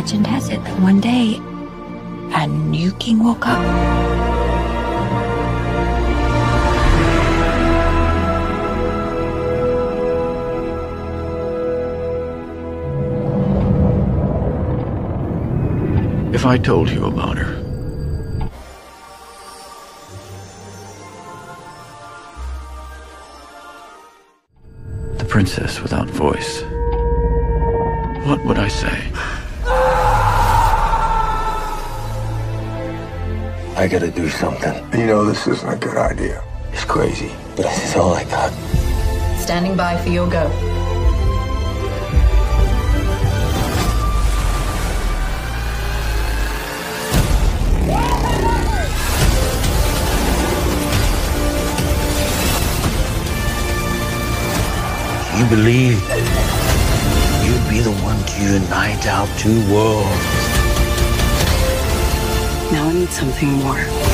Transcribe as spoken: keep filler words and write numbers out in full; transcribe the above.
Legend has it that one day, a new king woke up. If I told you about her, the princess without voice, what would I say? I gotta do something. You know this isn't a good idea. It's crazy, but this is all I got. Standing by for your go. You believe you'd be the one to unite our two worlds. Now I need something more.